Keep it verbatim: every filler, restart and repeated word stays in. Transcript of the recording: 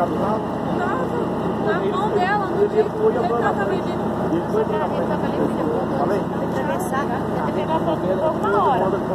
Na mão dela, no jeito que ele estava vendendo. Ele estava ali, filha, atravessar, ia ter que pegar uma hora.